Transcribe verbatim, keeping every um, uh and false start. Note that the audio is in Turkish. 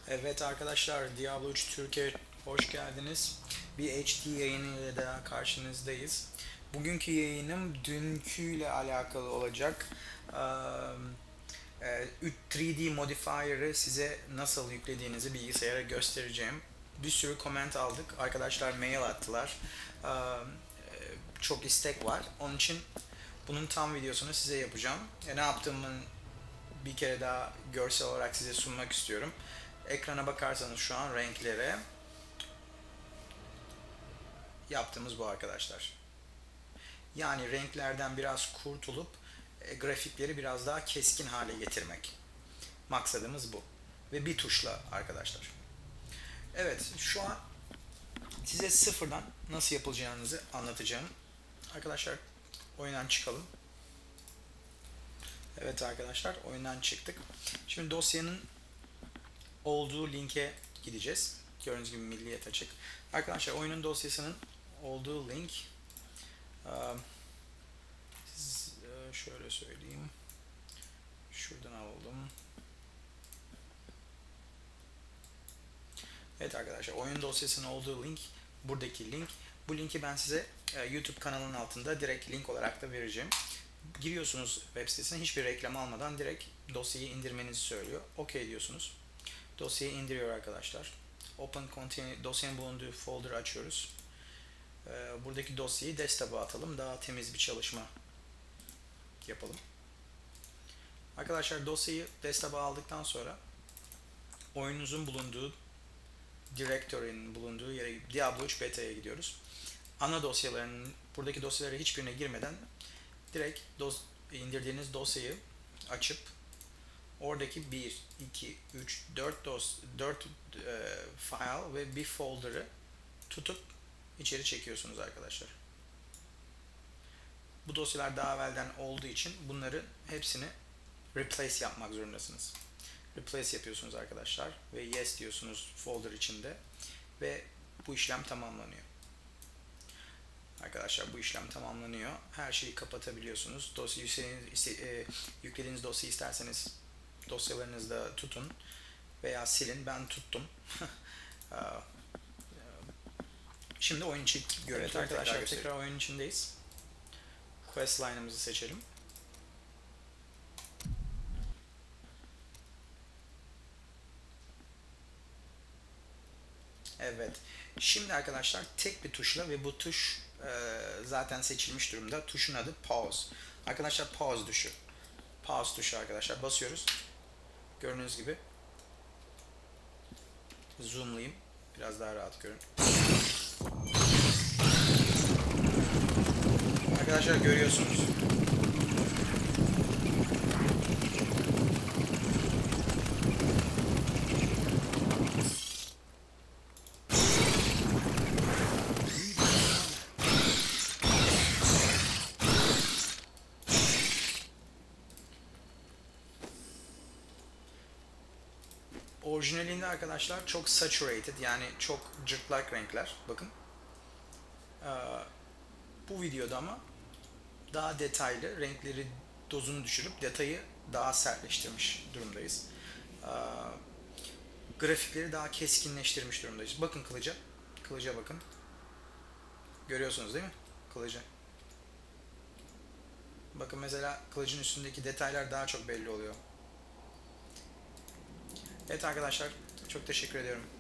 Evet arkadaşlar, Diablo üç Türkiye hoş geldiniz. Bir H D yayınıyla daha karşınızdayız. Bugünkü yayınım dünküyle alakalı olacak. Ee, üç D Modifier'ı size nasıl yüklediğinizi bilgisayara göstereceğim. Bir sürü comment aldık. Arkadaşlar mail attılar. Ee, Çok istek var. Onun için bunun tam videosunu size yapacağım. E, ne yaptığımın bir kere daha görsel olarak size sunmak istiyorum. Ekrana bakarsanız şu an renklere yaptığımız bu arkadaşlar. Yani renklerden biraz kurtulup e, grafikleri biraz daha keskin hale getirmek. Maksadımız bu. Ve bir tuşla arkadaşlar. Evet, şu an size sıfırdan nasıl yapılacağınızı anlatacağım. Arkadaşlar oyundan çıkalım. Evet arkadaşlar oyundan çıktık. Şimdi dosyanın olduğu linke gideceğiz. Gördüğünüz gibi milliyet açık. Arkadaşlar oyunun dosyasının olduğu link, şöyle söyleyeyim. Şuradan alalım. Evet arkadaşlar oyun dosyasının olduğu link buradaki link. Bu linki ben size YouTube kanalının altında direkt link olarak da vereceğim. Giriyorsunuz web sitesine, hiçbir reklam almadan direkt dosyayı indirmenizi söylüyor. OK diyorsunuz. Dosyayı indiriyor arkadaşlar. Open Container dosyanın bulunduğu folder açıyoruz. Buradaki dosyayı desktop'a atalım. Daha temiz bir çalışma yapalım. Arkadaşlar dosyayı desktop'a aldıktan sonra oyununuzun bulunduğu directory'nin bulunduğu yere Diablo üç beta'ya gidiyoruz. Ana dosyalarının buradaki dosyalara hiçbirine girmeden direkt dos indirdiğiniz dosyayı açıp oradaki bir, iki, üç, dört dos dört e, file ve bir folder'ı tutup içeri çekiyorsunuz arkadaşlar. Bu dosyalar daha evvelden olduğu için bunları hepsini replace yapmak zorundasınız. Replace yapıyorsunuz arkadaşlar ve yes diyorsunuz folder içinde ve bu işlem tamamlanıyor. Arkadaşlar bu işlem tamamlanıyor. Her şeyi kapatabiliyorsunuz. Dosya e, yüklediğiniz dosyayı isterseniz dosyalarınızda tutun veya silin. Ben tuttum. Şimdi oyun için görüntü. Evet arkadaşlar tekrar, tekrar oyun içindeyiz. Quest line'ımızı seçelim. Evet. Şimdi arkadaşlar tek bir tuşla ve bu tuş e, zaten seçilmiş durumda. Tuşun adı pause. Arkadaşlar pause tuşu. Pause tuşu arkadaşlar. Basıyoruz. Gördüğünüz gibi. Zoomlayayım. Biraz daha rahat görün. Arkadaşlar görüyorsunuz. Orijinalinde arkadaşlar çok saturated, yani çok cırtlak renkler. Bakın. Ee, bu videoda ama daha detaylı, renkleri dozunu düşürüp detayı daha sertleştirmiş durumdayız. Ee, grafikleri daha keskinleştirmiş durumdayız. Bakın kılıca. Kılıca bakın. Görüyorsunuz değil mi? Kılıcı. Bakın mesela kılıcın üstündeki detaylar daha çok belli oluyor. Evet arkadaşlar, çok teşekkür ediyorum.